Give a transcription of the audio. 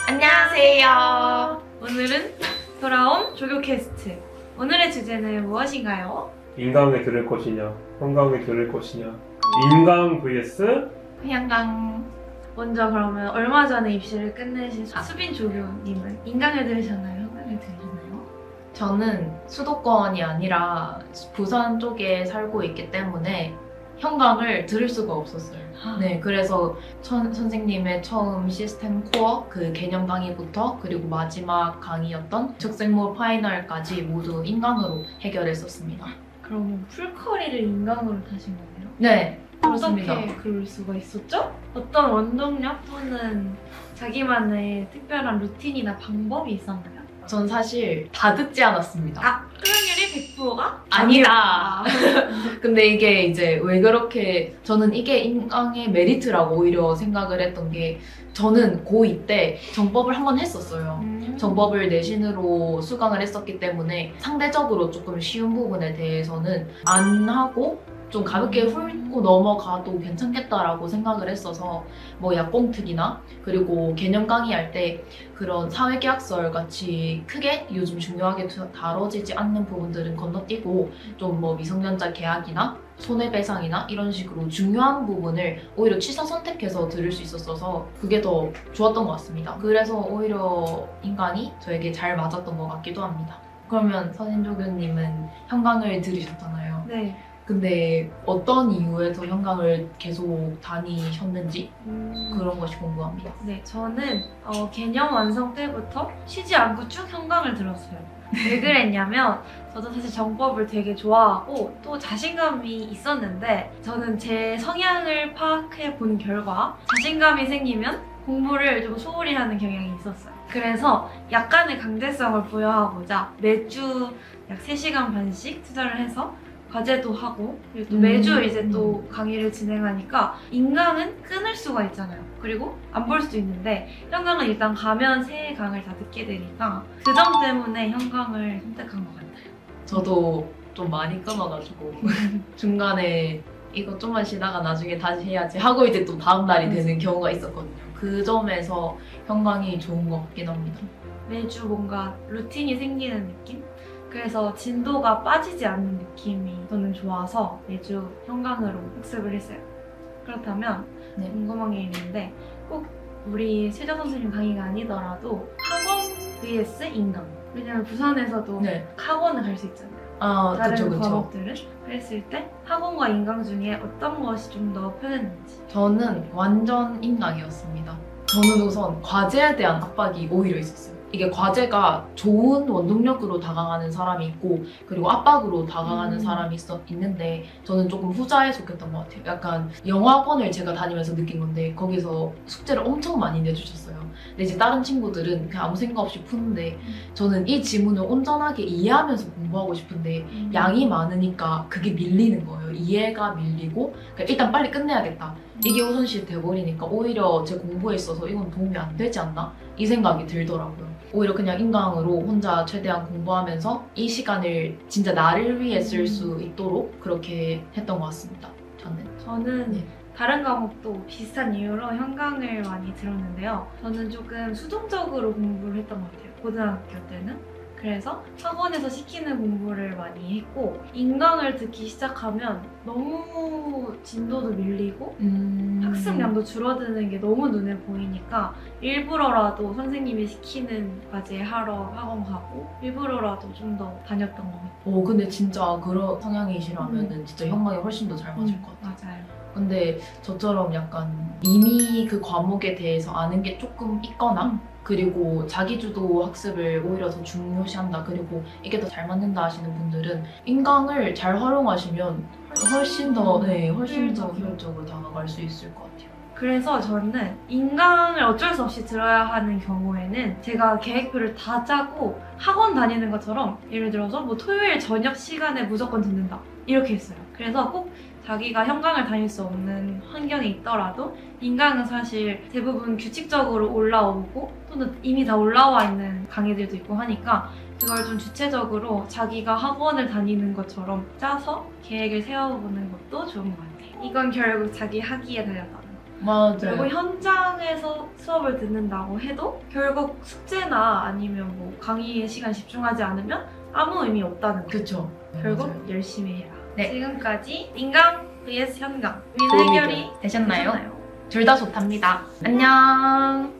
안녕하세요. 오늘은 돌아온 조교 캐스트. 오늘의 주제는 무엇인가요? 인강을 들을 것이냐, 형강을 들을 것이냐. 인강 vs 양강. 먼저 그러면 얼마 전에 입시를 끝내신 수빈 조교님은 인강을 들으셨나요? 형강을 들으셨나요? 저는 수도권이 아니라 부산 쪽에 살고 있기 때문에 형강을 들을 수가 없었어요. 네, 그래서 선생님의 처음 시스템 코어 그 개념 강의부터 그리고 마지막 강의였던 적생물 파이널까지 모두 인강으로 해결했었습니다. 그러면 풀커리를 인강으로 타신 거네요? 네, 그렇습니다. 어떻게 그럴 수가 있었죠? 어떤 원동력 또는 자기만의 특별한 루틴이나 방법이 있었나요? 전 사실 다 듣지 않았습니다. 수강률이 100%가? 아니다. 근데 이게 이제 왜 그렇게 저는 이게 인강의 메리트라고 오히려 생각을 했던 게 저는 고2 때 정법을 한번 했었어요. 정법을 내신으로 수강을 했었기 때문에 상대적으로 조금 쉬운 부분에 대해서는 안 하고 좀 가볍게 훑고 넘어가도 괜찮겠다라고 생각을 했어서 뭐 약공특이나 그리고 개념 강의할 때 그런 사회계약설 같이 크게 요즘 중요하게 다뤄지지 않는 부분들은 건너뛰고 좀 뭐 미성년자 계약이나 손해배상이나 이런 식으로 중요한 부분을 오히려 취사 선택해서 들을 수 있었어서 그게 더 좋았던 것 같습니다. 그래서 오히려 인강이 저에게 잘 맞았던 것 같기도 합니다. 그러면 선인조교님은 형강을 들으셨잖아요. 네. 근데 어떤 이유에서 형강을 계속 다니셨는지 그런 것이 궁금합니다. 네, 저는 개념 완성 때부터 쉬지 않고 쭉 형강을 들었어요. 왜 그랬냐면 저도 사실 정법을 되게 좋아하고 또 자신감이 있었는데 저는 제 성향을 파악해 본 결과 자신감이 생기면 공부를 좀 소홀히 하는 경향이 있었어요. 그래서 약간의 강제성을 부여하고자 매주 약 3시간 반씩 투자를 해서 과제도 하고 그리고 또 매주 이제 또 강의를 진행하니까 인강은 끊을 수가 있잖아요. 그리고 안 볼 수도 있는데 형강은 일단 가면 새 강을 다 듣게 되니까 그 점 때문에 형강을 선택한 것 같아요. 저도 좀 많이 끊어가지고 중간에 이거 좀만 쉬다가 나중에 다시 해야지 하고 이제 또 다음 날이 되는 경우가 있었거든요. 그 점에서 형강이 좋은 것 같긴 합니다. 매주 뭔가 루틴이 생기는 느낌? 그래서 진도가 빠지지 않는 느낌이 저는 좋아서 매주 형강으로 학습을 했어요. 그렇다면 네. 궁금한 게 있는데 꼭 우리 최정 선생님 강의가 아니더라도 학원 vs 인강. 왜냐면 부산에서도 네. 학원을 갈 수 있잖아요. 아, 그쵸. 과목들은. 그랬을 때 학원과 인강 중에 어떤 것이 좀 더 편했는지. 저는 완전 인강이었습니다. 저는 우선 과제에 대한 압박이 오히려 있었어요. 이게 과제가 좋은 원동력으로 다가가는 사람이 있고 그리고 압박으로 다가가는 사람이 있는데 저는 조금 후자에 속했던 것 같아요. 약간 영어학원을 제가 다니면서 느낀 건데 거기서 숙제를 엄청 많이 내주셨어요. 근데 이제 다른 친구들은 그냥 아무 생각 없이 푸는데 저는 이 지문을 온전하게 이해하면서 공부하고 싶은데 양이 많으니까 그게 밀리는 거예요. 이해가 밀리고 그러니까 일단 빨리 끝내야겠다. 이게 우선시 돼버리니까 오히려 제 공부에 있어서 이건 도움이 안 되지 않나? 이 생각이 들더라고요. 오히려 그냥 인강으로 혼자 최대한 공부하면서 이 시간을 진짜 나를 위해 쓸 수 있도록 그렇게 했던 것 같습니다. 저는 네. 다른 과목도 비슷한 이유로 형강을 많이 들었는데요. 저는 조금 수동적으로 공부를 했던 것 같아요. 고등학교 때는. 그래서 학원에서 시키는 공부를 많이 했고 인강을 듣기 시작하면 너무 진도도 밀리고 학습량도 줄어드는 게 너무 눈에 보이니까 일부러라도 선생님이 시키는 과제 하러 학원 가고 일부러라도 좀 더 다녔던 것 같아요. 근데 진짜 그런 성향이시라면 진짜 형광이 훨씬 더 잘 맞을 것 같아요. 맞아요. 근데 저처럼 약간 이미 그 과목에 대해서 아는 게 조금 있거나 그리고 자기주도 학습을 오히려 더 중요시한다. 그리고 이게 더 잘 맞는다 하시는 분들은 인강을 잘 활용하시면 훨씬 더 효율적으로 다가갈 수 있을 것 같아요. 그래서 저는 인강을 어쩔 수 없이 들어야 하는 경우에는 제가 계획표를 다 짜고 학원 다니는 것처럼 예를 들어서 뭐 토요일 저녁 시간에 무조건 듣는다 이렇게 했어요. 그래서 꼭 자기가 형강을 다닐 수 없는 환경에 있더라도 인강은 사실 대부분 규칙적으로 올라오고 또는 이미 다 올라와 있는 강의들도 있고 하니까 그걸 좀 주체적으로 자기가 학원을 다니는 것처럼 짜서 계획을 세워보는 것도 좋은 것 같아요. 이건 결국 자기 학위에 달렸다는 거. 그리고 맞아요. 현장에서 수업을 듣는다고 해도 결국 숙제나 아니면 뭐 강의에 시간 집중하지 않으면 아무 의미 없다는 거. 그쵸. 결국 맞아요. 열심히 해라. 네. 지금까지 인강 vs 현강 도움이 해결이 되셨나요? 되셨나요? 둘 다 좋답니다. 안녕.